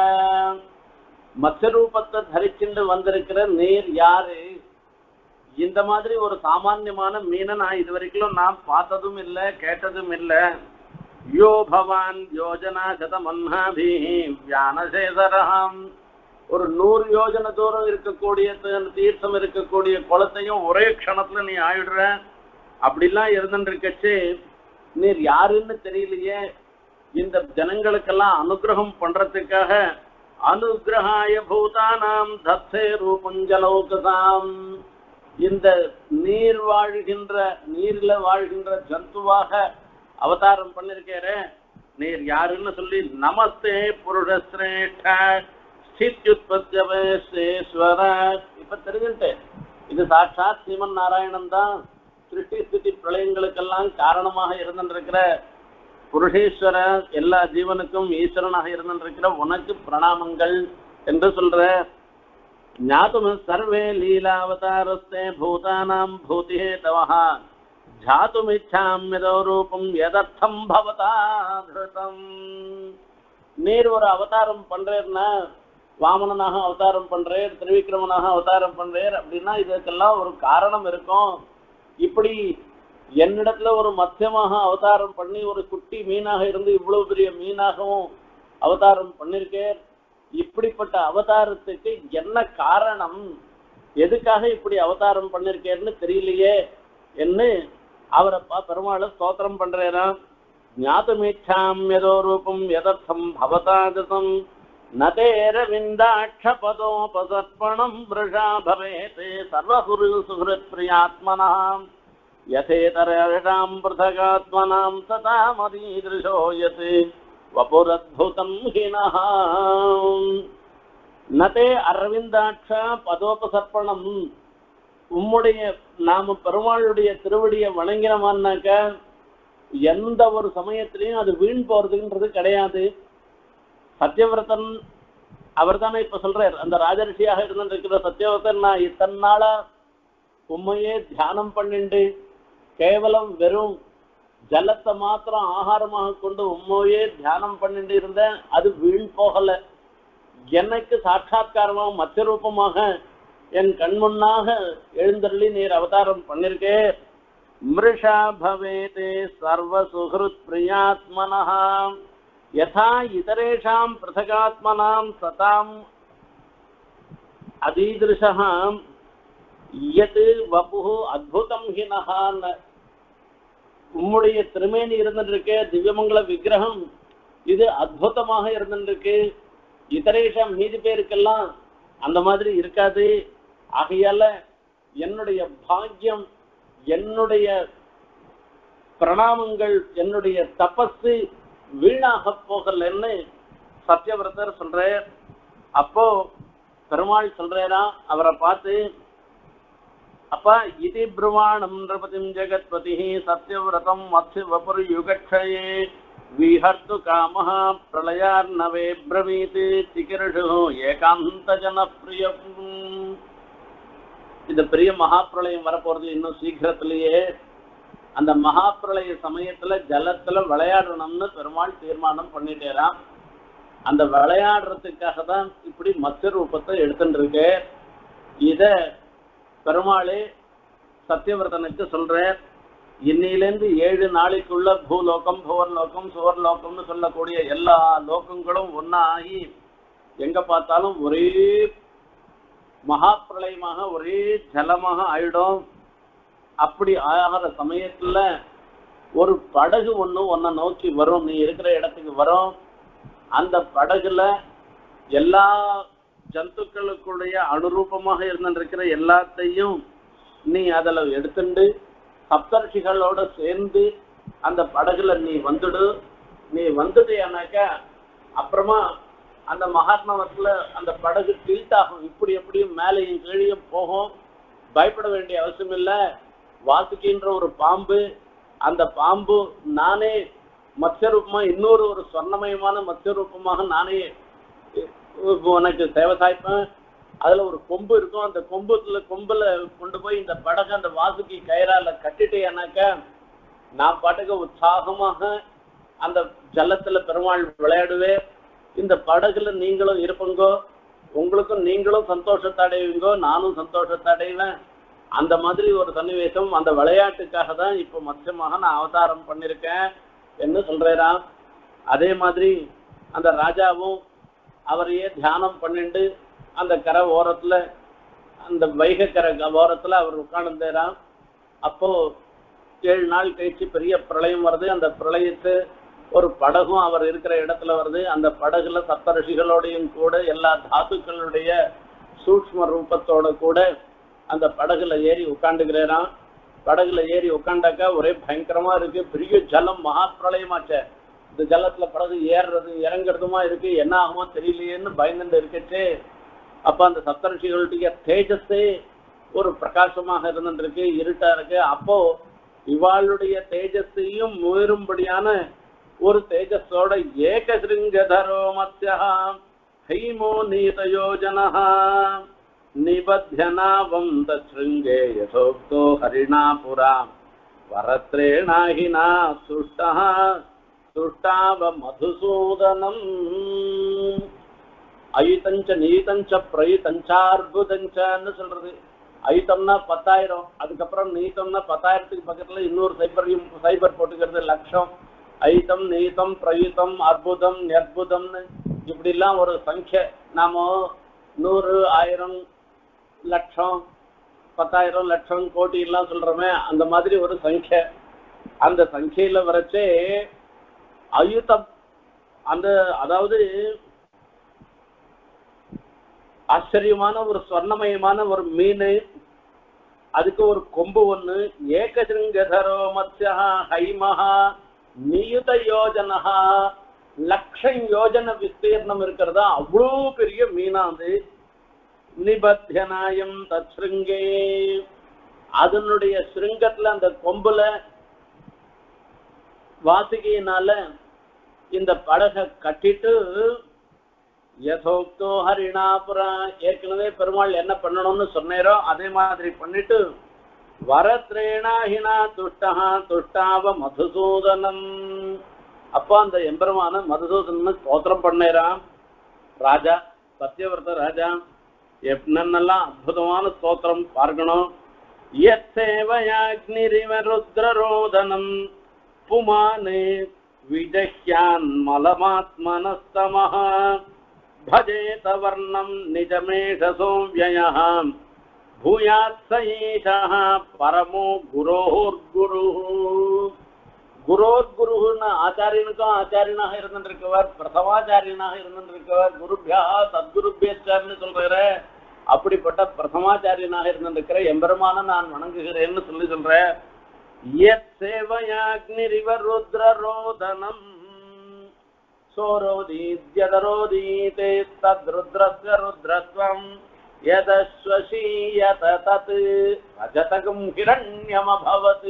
மத்ய ரூபத்தை தரிச்சுண்டு வந்திருக்கிற நீர் யாரு? இந்த மாதிரி ஒரு சாமான்யமான மீனை நான் இது வரைக்கும் நான் பார்த்ததும் இல்லை கேட்டதும் இல்லை. யோ பவான் யோஜனா சதமன்னாபிஹி வியானசேதரஹம். ஒரு நூறு யோஜனை தூரம் இருக்கக்கூடிய தீர்த்தம் இருக்கக்கூடிய குளத்தையும் ஒரே க்ஷணத்துல நீ ஆயிடுற. அப்படிலாம் இருந்துட்டு இருக்கச்சு நீர் யாருன்னு தெரியலையே. இந்த ஜனங்களுக்கெல்லாம் அனுகிரகம் பண்றதுக்காக அனுகிரகாய பூதானாம் தத்தே ரூபஞ்சலோகதாம், இந்த நீர் வாழ்கின்ற நீர்ல வாழ்கின்ற ஜந்துவாக அவதாரம் பண்ணிருக்கேற. நீர் யாருன்னு சொல்லி நமஸ்தே புருஷஸ்ரேஷ்ட ஸ்தித்யுத்பத்யவேஸ்வர. இப்ப தெரிஞ்சுட்டேன், இது சாட்சாத் ஸ்ரீமன் நாராயணன் தான் சிருஷ்டி ஸ்திதி பிரளயங்களுக்கெல்லாம் காரணமாக இருந்திருக்கிற புருஷேஸ்வர, எல்லா ஜீவனுக்கும் ஈஸ்வரனாக இருந்திருக்கிற உனக்கு பிரணாமங்கள் என்று சொல்ற. ஞாதும் சர்வே லீலாவதாரஸ்தே பூதானாம் பூதிஹேதவஹ ஜாதுமிச்சாம்யதோ ரூபம் யதர்த்தம் பவதா திருதம். நீர் ஒரு அவதாரம் பண்றேன்னா, வாமனனாக அவதாரம் பண்றேன், திரிவிக்ரமனாக அவதாரம் பண்றேன் அப்படின்னா இதுக்கெல்லாம் ஒரு காரணம் இருக்கும். இப்படி என்னிடத்துல ஒரு மத்தியமாக அவதாரம் பண்ணி ஒரு குட்டி மீனாக இருந்து இவ்வளவு பெரிய மீனாகவும் அவதாரம் பண்ணிருக்கேன். இப்படிப்பட்ட அவதாரத்துக்கு என்ன காரணம், எதுக்காக இப்படி அவதாரம் பண்ணிருக்கேன்னு தெரியலையே என்று அவரை பெருமாளை ஸ்தோத்திரம் பண்றேன். ஞாதுமீட்சாம் யதோ ரூபம் யதர்த்தம் பவதாதம் நதேரவிந்தாட்சபதோபதர்ப்பணம் விருஷா பவேத் சர்வகுரு சுஹ்ருத் பிரியாத்மனாம் யதேதரஷாம் பிருதகாத்மனாம் சதா மதீதృశோ யத் வபுரத்புதம் ஹினஹ. நதே அரவிந்தாட்ச பதோபசர்ப்பணம். உம்முடைய நாம பெருமாளுடைய திருவடியை வணங்கினமானாக்க எந்த ஒரு சமயத்திலையும் அது வீண் போறதுன்றது கிடையாது. சத்தியவிரதன் அவர் தானே இப்ப சொல்றார், அந்த ராஜரிஷியாக இருந்திருக்கிற சத்தியவிரதன் நான் இத்தனை நாளா உண்மையே தியானம் பண்ணிண்டு கேவலம் வெறும் ஜலத்தை மாத்திரம் ஆகாரமாக கொண்டு உண்மையே தியானம் பண்ணிட்டு இருந்தேன். அது வீண் போகல. எனக்கு சாட்சா்காரமாக மத்திய ரூபமாக என் கண்முன்னாக எழுந்தருளி நீர் அவதாரம் பண்ணிருக்கே. மிருஷா பவேதே சர்வ சுஹ்ருத் பிரியாத்மனஹ யதா இதரேஷாம் பிரதகாத்மனாம் சதாம் அதீதிருஷஹ யத் வபுஹு அத்புதம் ஹினஹான். உம்முடைய திருமேனி இருந்துருக்கு, திவ்யமங்கல விக்கிரகம் இது அற்புதமாக இருந்துருக்கு. இதரேஷம் மீதி பேருக்கெல்லாம் அந்த மாதிரி இருக்காது. ஆகையால என்னுடைய பாக்கியம், என்னுடைய பிரணாமங்கள், என்னுடைய தபஸு வீணாக போகலன்னு சத்யவிரதர் சொல்றார். அப்போ பெருமாள் சொல்றா அவரை பார்த்து, அப்பா இதி பிரவாணம் நிருபதிம் ஜெகத்பதி சத்யவிரதம் மத்ய வபுர் யுகக்ஷயே விஹர்த்து காமஹ பிரளயார்ணவே பிரவீத் சிகிருஷு ஏகாந்த ஜனப்பிரியம். இந்த பெரிய மகாப்பிரளயம் வரப்போறது இன்னும் சீக்கிரத்திலேயே. அந்த மகாப்பிரளய சமயத்துல ஜலத்துல விளையாடணும்னு பெருமாள் தீர்மானம் பண்ணிட்டேராம். அந்த விளையாடுறதுக்காக தான் இப்படி மத்ய ரூபத்தை எடுத்துட்டு இருக்கு. இத பெருமாளே சத்யவிரதனுக்கு சொல்ற, இன்னிலேருந்து ஏழு நாளைக்குள்ள பூலோகம், புவர்லோகம், சுவர்லோகம்னு சொல்லக்கூடிய எல்லா லோகங்களும் ஒன்னாகி எங்க பார்த்தாலும் ஒரே மகாப்பிரளயமாக ஒரே ஜலமாக ஆயிடும். அப்படி ஆகிற சமயத்துல ஒரு படகு ஒண்ணு ஒன்ன நோக்கி வரும், நீ இருக்கிற இடத்துக்கு வரும். அந்த படகுல எல்லா ஜந்துக்களுக்குடைய அனுரூபமாக இருந்திருக்கிற எல்லாத்தையும் நீ அதில் எடுத்துண்டு சப்தர்ஷிகளோட சேர்ந்து அந்த படகுல நீ வந்துடு. நீ வந்துட்டேனாக்கா அப்புறமா அந்த மகாத்மாவத்துல அந்த படகு டில்ட் ஆகும், இப்படி எப்படியும் மேலையும் கீழையும் போகும். பயப்பட வேண்டிய அவசியம் இல்லை. வாசுகின்ற ஒரு பாம்பு, அந்த பாம்பு நானே மத்ய ரூபமா இன்னொரு ஒரு சொர்ணமயமான மத்ய ரூபமாக நானே உனக்கு சேவை சாய்ப்பேன். அதுல ஒரு கொம்பு இருக்கும், அந்த கொம்புல கொம்புல கொண்டு போய் இந்த படகு அந்த வாசுகி கயிறால கட்டிட்டேனாக்கா நான் பாட்டுக்கு உற்சாகமாக அந்த ஜலத்துல பெருமாள் விளையாடுவே. இந்த படகுல நீங்களும் இருப்பங்கோ, உங்களுக்கும் நீங்களும் சந்தோஷத்தை அடைவீங்கோ, நானும் சந்தோஷத்தை அடைவேன். அந்த மாதிரி ஒரு சன்னிவேசம் அந்த விளையாட்டுக்காக தான் இப்போ மத்தியமாக நான் அவதாரம் பண்ணிருக்கேன் என்று சொல்றேன். அதே மாதிரி அந்த ராஜாவும் அவரையே தியானம் பண்ணிட்டு அந்த கரை ஓரத்துல அந்த வைகை கரை ஓரத்துல அவர் உட்கார்ந்துறான். அப்போ ஏழு நாள் கழிச்சு பெரிய பிரளயம் வருது. அந்த பிரளயத்து ஒரு படகும் அவர் இருக்கிற இடத்துல வருது. அந்த படகுல சப்தரிஷிகளோடையும் கூட எல்லா தாத்துக்களுடைய சூக்ஷ்ம ரூபத்தோட கூட அந்த படகுல ஏறி உட்காந்துக்கிறான். படகுல ஏறி உட்காண்டாக்கா ஒரே பயங்கரமா இருக்கு, பெரிய ஜலம், மகா பிரளயமாச்ச. இந்த ஜலத்துல படகு ஏறுறது இறங்குறதுமா இருக்கு, என்ன ஆகுமோ தெரியலையேன்னு பயந்துட்டு இருக்கச்சு. அப்ப அந்த சப்தரிஷிகளுடைய தேஜஸே ஒரு பிரகாசமாக இருந்துட்டு இருக்கு, இருட்டா இருக்கு. அப்போ இவாளுடைய தேஜஸையும் மீறும்படியான ஒரு தேஜஸோட ஏகசிருங்கதரோ மத்யா ஹைமோ நீதயோஜனஹ நிபத்யனாவம் தஸ்ருங்கே யசோக்தோ ஹரிணா புரா வரத்ரேணாஹினா சுஷ்டஹ சுஷ்டாவ மதுசூதனம் ஐதஞ்ச நீதஞ்ச பிரயுதஞ்சார்புதஞ்சன்னு சொல்றது. ஐத்தம்னா பத்தாயிரம், அதுக்கப்புறம் நீத்தம்னா பத்தாயிரத்துக்கு பக்கத்துல இன்னொரு சைபரையும் சைபர் போட்டுக்கிறது லட்சம். ஐத்தம் நீத்தம் பிரயுதம் அற்புதம் நிர்புதம்னு இப்படிலாம் ஒரு சங்கிய நாம நூறு ஆயிரம் லட்சம் பத்தாயிரம் லட்சம் கோட்டி எல்லாம் சொல்றோமே, அந்த மாதிரி ஒரு சங்கிய. அந்த சங்கையில வரைச்சே அயுதம் அந்த அதாவது ஆச்சரியமான ஒரு சொர்ணமயமான ஒரு மீன், அதுக்கு ஒரு கொம்பு ஒண்ணு, ஏகசிருங்கதரோ மத்யா ஹைமஹா நியுத யோஜனஹா லட்சம் யோஜன விஸ்தீர்ணம் இருக்கிறதா, அவ்வளோ பெரிய மீனா அது. நிபத்யனாயம் தத்ருங்கே அதனுடைய சிருங்கத்துல அந்த கொம்புல வாசுகியினால இந்த படகை கட்டிட்டு யதோக்தோ ஹரிணாபுரா ஏற்கனவே பெருமாள் என்ன பண்ணணும்னு சொன்னேரோ அதே மாதிரி பண்ணிட்டு வரத்ரேணாஹினா துஷ்டா துஷ்டாவ மதுசூதனம். அப்போ அந்த எம்பெருமான மதுசூதனன் ஸ்தோத்திரம் பண்ணேராம் ராஜா, சத்யவிரத ராஜா. என்னென்னலாம் அற்புதமான ஸ்தோத்திரம் பார்க்கணும். யத் சேவயாக்னிரிவ ருத்ரரோதனம் புமானே விஜஹ்யான் மலமாத்மனஸ்தமஹ பஜேத வர்ணம் நிஜமேஷசோவ்யயः பூயாத் ஸ ஈஷः பரமோ குரோர்குருः. குரோர்குருன்னு ஆச்சாரியனுக்கும் ஆச்சாரியனாக இருந்திருக்கவர், பிரதமாச்சாரியனாக இருந்திருக்கவர், குருபியா சத்குருபியச்சார்னு சொல்ற அப்படிப்பட்ட பிரதமாச்சாரியனாக இருந்திருக்கிற எம்பெருமான நான் வணங்குகிறேன்னு சொல்லி சொல்ற. யத் சேவயாக்னிரிவ ருத்ரரோதனம் சோரோதீத்யதரோதீதே தத்ருத்ரஸ்ய ருத்ரத்வம் யதஸ்வசீயத தத் ரஜதகம் ஹிரண்யமபவத்.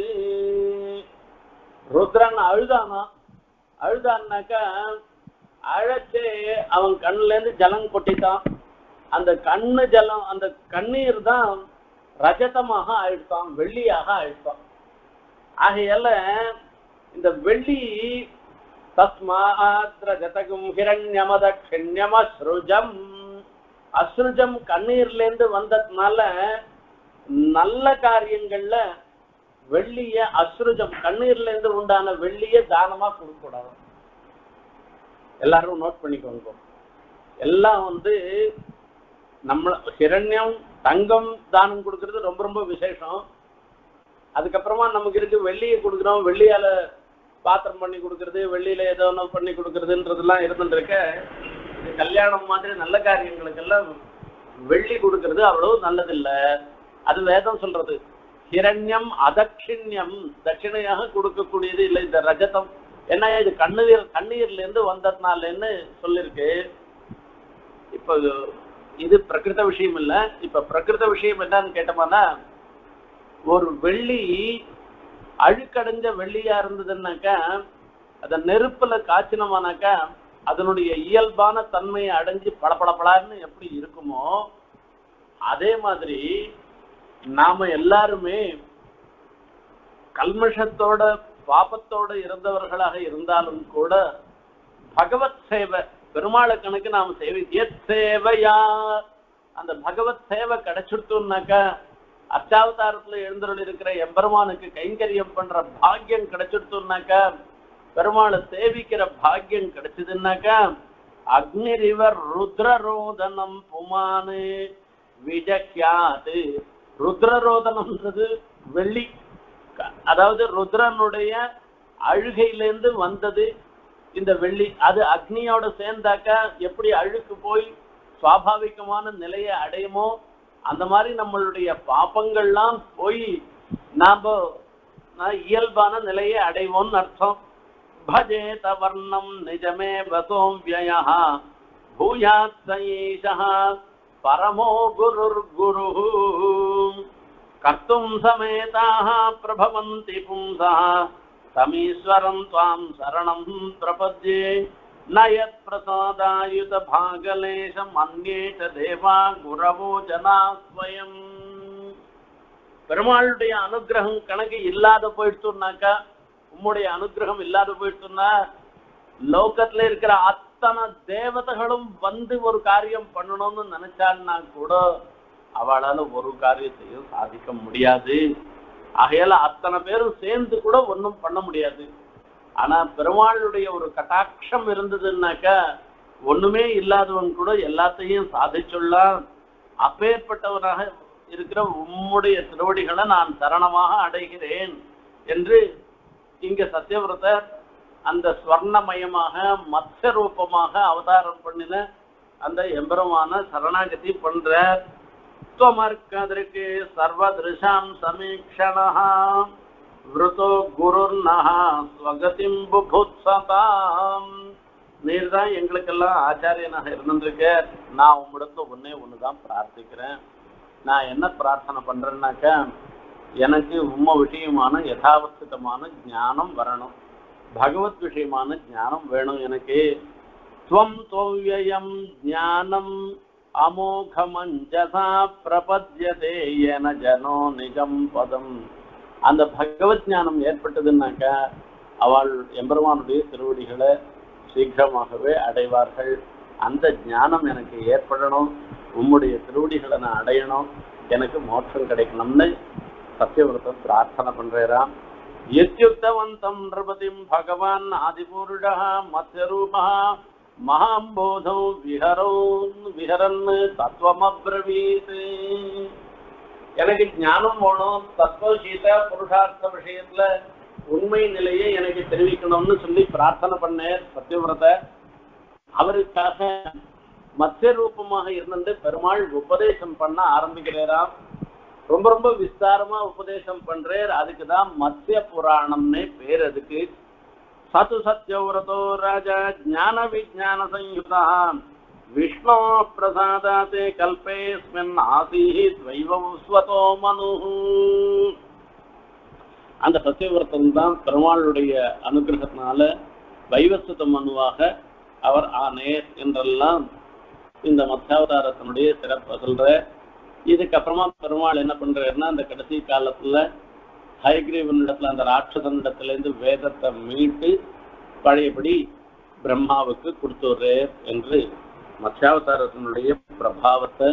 ருத்ரன் அழுதானா, அழுதான்னாக்கா அழைச்சே அவன் கண்ணுல இருந்து ஜலம் கொட்டித்தான். அந்த கண்ணு ஜலம், அந்த கண்ணீர் தான் ரஜதமாக ஆயிடுத்தான், வெள்ளியாக ஆயிடுத்தான். ஆகையால இந்த வெள்ளி தஸ்மாத் ரஜதகம் ஹிரண்யமதக்ஷண்யமஸ்ருஜம், அஸ்ருஜம் கண்ணீர்ல இருந்து வந்ததுனால நல்ல காரியங்கள்ல வெள்ளிய அஸ்ருஜம் கண்ணீர்ல இருந்து உண்டான வெள்ளிய தானமா கொடுக்க கூடாது. எல்லாரும் நோட் பண்ணிக்கோங்க. எல்லாம் வந்து நம்ம ஹிரண்யம் தங்கம் தானம் கொடுக்கறது ரொம்ப ரொம்ப விசேஷம். அதுக்கப்புறமா நமக்கு இருக்கு வெள்ளியை கொடுக்குறோம், வெள்ளியால பாத்திரம் பண்ணி கொடுக்கறது, வெள்ளியில ஏதோ ஒன்று பண்ணி கொடுக்கறதுன்றதெல்லாம் இருந்துருக்க. இது கல்யாணம் மாதிரி நல்ல காரியங்களுக்கெல்லாம் வெள்ளி கொடுக்கறது அவ்வளவு நல்லதில்லை. அது வேதம் சொல்றது. ஹிரண்யம் அதட்சிண்யம், தட்சிணையாக கொடுக்கக்கூடியது இல்லை இந்த ரஜதம். ஏன்னா இது கண்ணீர் கண்ணீர்ல இருந்து வந்ததுனாலன்னு சொல்லிருக்கு. இப்ப இது பிரகிருத விஷயம் இல்ல. இப்ப பிரகிருத விஷயம் என்னன்னு கேட்டோம்னா, ஒரு வெள்ளி அழுக்கடைஞ்ச வெள்ளியா இருந்ததுன்னாக்கா அத நெருப்புல காய்ச்சினோமானாக்கா அதனுடைய இயல்பான தன்மையை அடைஞ்சு பளபளபளன்னு எப்படி இருக்குமோ அதே மாதிரி நாம எல்லாருமே கல்மஷத்தோட பாபத்தோட இருந்தவர்களாக இருந்தாலும் கூட பகவத் சேவை பெருமாளை கணக்கு நாம சேவை சேவையா அந்த பகவத் சேவை கிடைச்சிடுத்தோம்னாக்கா அர்ச்சாவதாரத்துல எழுந்தருள் இருக்கிற எம்பெருமானுக்கு கைங்கரியம் பண்ற பாக்கியம் கிடைச்சிடுத்தோம்னாக்கா பெருமாளை சேவிக்கிற பாக்கியம் கிடைச்சதுன்னாக்கா அக்னிரிவர் ருத்ரரோதனம் புமானு விஜக்யாது. ருத்ரரோதனம்ன்றது வெள்ளி, அதாவது ருத்ரனுடைய அழுகையிலேருந்து வந்தது இந்த வெள்ளி. அது அக்னியோட சேர்ந்தாக்கா எப்படி அழுக்கு போய் சுவாபாவிகமான நிலையை அடையுமோ அந்த மாதிரி நம்மளுடைய பாப்பங்கள்லாம் போய் நாம இயல்பான நிலையை அடைவோம்னு அர்த்தம். பஜேத வர்ணம் நிஜமே வசோவ்யயः பூயாத் ஸ ஈஷः பரமோ குருர் குருः கர்த்தும் சமேதாः பிரபவந்தி பும்சः தமீஸ்வரம் த்வாம் சரணம் பிரபத்யே நயத் பிரசாதாயுத பாகலேஷம் அந்நேஷ தேவா குரவோ ஜனா ஸ்வயம். பெருமாளுடைய அனுகிரகம் கணக்கு இல்லாத போயிடுச்சுன்னாக்கா, உம்முடைய அனுகிரகம் இல்லாத போயிடுச்சுன்னா லோகத்துல இருக்கிற அத்தனை தேவதைகளும் வந்து ஒரு காரியம் பண்ணணும்னு நினைச்சான்னா கூட அவளால ஒரு காரியத்தையும் சாதிக்க முடியாது. ஆகையால அத்தனை பேரும் சேர்ந்து கூட ஒன்றும் பண்ண முடியாது. ஆனா பெருமாளுடைய ஒரு கட்டாட்சம் இருந்ததுன்னாக்கா ஒண்ணுமே இல்லாதவன் கூட எல்லாத்தையும் சாதிச்சுள்ளான். அப்பேற்பட்டவனாக இருக்கிற உம்முடைய திருவடிகளை நான் சரணமாக அடைகிறேன் என்று இங்க சத்யவிரதர் அந்த ஸ்வர்ணமயமாக மத்ய ரூபமாக அவதாரம் பண்ணின அந்த எம்பெருமான சரணாகதி பண்ற. त्वमर्कदृके सर्वदृशां समीक्षणः वृतो गुरुर्नः स्वगतिं बुभुत्सताम्. நீர் தான் எங்களுக்கெல்லாம் ஆச்சாரியனாக இருந்திருக்க. நான் உம்மிடத்துல ஒன்னே ஒண்ணுதான் பிரார்த்திக்கிறேன். நான் என்ன பிரார்த்தனை பண்றேன்னாக்கா, எனக்கு உம்ம விஷயமான யதாவஸ்திதமான ஞானம் வரணும், பகவத் விஷயமான ஞானம் வேணும் எனக்கு. துவம் தொவ்யயம் ஞானம் அமோகமஞ்சசா பிரபத்யதே என ஜனோ நிஜம் பதம். அந்த பகவத் ஞானம் ஏற்பட்டதுன்னாக்கா அவள் எம்பெருமானுடைய திருவடிகளை சீக்கிரமாகவே அடைவார்கள். அந்த ஞானம் எனக்கு ஏற்படணும், உம்முடைய திருவடிகளை நான் அடையணும், எனக்கு மோட்சம் கிடைக்கணும்னு சத்தியவிரதம் பிரார்த்தனை பண்றாராம். யத்யுக்தவந்தம் நிருபதிம் பகவான் ஆதிபூருஷா மத்யரூபா மகாம்போதோ விஹரோ விஹரன் தத்துவமப்ரவீத். எனக்கு ஞானம் வேணும், தத்துவசீத புருஷார்த்த விஷயத்துல உண்மை நிலையை எனக்கு தெரிவிக்கணும்னு சொல்லி பிரார்த்தனை பண்ணேன் சத்தியவிரத. அவருக்காக மத்திய ரூபமாக இருந்து பெருமாள் உபதேசம் பண்ண ஆரம்பிக்கிறாராம். ரொம்ப ரொம்ப விஸ்தாரமா உபதேசம் பண்றார். அதுக்குதான் மத்திய புராணம்னே பேர். அதுக்கு சது சத்யவிரதோ ராஜா ஞான விஜான சயுதா விஷ்ணு பிரசாதாதே கல்பேஸ்மின் ஆசீத் வைவஸ்வதோ மனு. அந்த சத்தியவிரதம் தான் பெருமாளுடைய அனுகிரகத்தினால வைவஸ்வத மனுவாக அவர் ஆனேர் என்றெல்லாம் இந்த மத்யாவதாரத்தினுடைய சிறப்பை சொல்ற. இதுக்கப்புறமா பெருமாள் என்ன பண்றாருன்னா, அந்த கடைசி காலத்துல ஹயக்ரீவனிடத்துல அந்த ராட்சசனிடத்துல இருந்து வேதத்தை மீட்டு பழையபடி பிரம்மாவுக்கு கொடுத்துடுறார் என்று மத்யாவதாரத்தினுடைய பிரபாவத்தை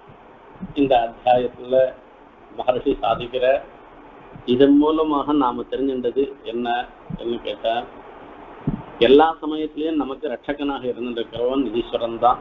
இந்த அத்தியாயத்துல மகர்ஷி சாதிக்கிற. இதன் மூலமாக நாம தெரிஞ்சின்றது என்ன என்று கேட்டா, எல்லா சமயத்திலையும் நமக்கு ரட்சகனாக இருந்துருக்கிறவன் ஈஸ்வரன் தான்.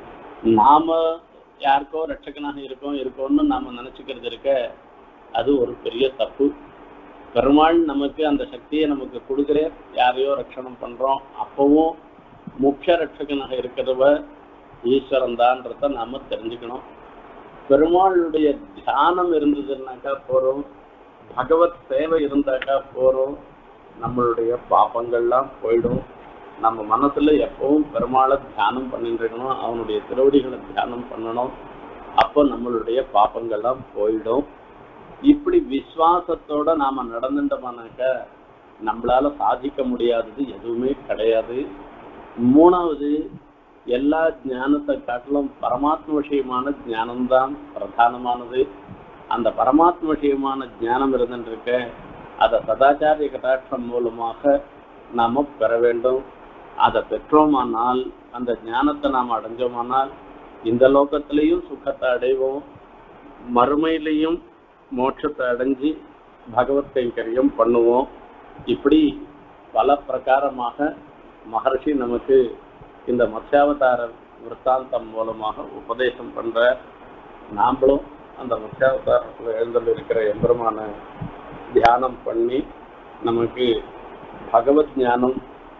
நாம யாருக்கோ ரட்சகனாக இருக்கோம் இருக்கோம்னு நாம நினைச்சுக்கிறது இருக்க, அது ஒரு பெரிய தப்பு. பெருமாள் நமக்கு அந்த சக்தியை நமக்கு கொடுக்குற, யாரையோ ரட்சணம் பண்றோம், அப்பவும் முக்கிய ரட்சகனாக இருக்கிறவ ஈஸ்வரன் தான்றத நாம தெரிஞ்சுக்கணும். பெருமாளுடைய தியானம் இருந்ததுன்னாக்கா போறோம், பகவத் சேவை இருந்தாக்கா போறோம், நம்மளுடைய பாப்பங்கள்லாம் போயிடும். நம்ம மனசுல எப்பவும் பெருமாளை தியானம் பண்ணிட்டு இருக்கணும், அவனுடைய திருவடிகளை தியானம் பண்ணணும். அப்போ நம்மளுடைய பாப்பங்கள்லாம் போயிடும். இப்படி விசுவாசத்தோட நாம நடந்துட்டோம்னாக்க நம்மளால சாதிக்க முடியாதது எதுவுமே கிடையாது. மூணாவது, எல்லா ஞானத்தை காட்டிலும் பரமாத்ம விஷயமான ஞானம்தான் பிரதானமானது. அந்த பரமாத்ம விஷயமான ஞானம் இருந்துருக்க அதை சதாச்சாரிய கட்டாட்சம் மூலமாக நாம பெற வேண்டும். அதை பெற்றோமானால், அந்த ஞானத்தை நாம் அடைஞ்சோமானால் இந்த லோகத்திலையும் சுகத்தை அடைவோம், மறுமையிலையும் மோட்சத்தை அடைஞ்சி பகவத் கைங்கரியம் பண்ணுவோம். இப்படி பல பிரகாரமாக மகர்ஷி நமக்கு இந்த மத்யாவதார விற்த்தாந்தம் மூலமாக உபதேசம் பண்ற. நாமளும் அந்த மத்யாவதாரத்தில் எழுந்தல் இருக்கிற எம்பெருமான தியானம் பண்ணி நமக்கு பகவத் ஞானம்,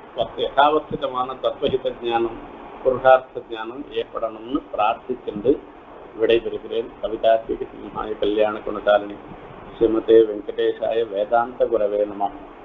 யதாவசிதமான தத்வஹித ஞானம், புருஷார்த்த ஞானம் ஏற்படணும்னு பிரார்த்திச்சென்று விடைபெறுகிறேன். கவிதார்த்திக சிம்ஹாய கல்யாண குணசாலினி ஸ்ரீமதே வெங்கடேஷாய வேதாந்த குரவே நமः.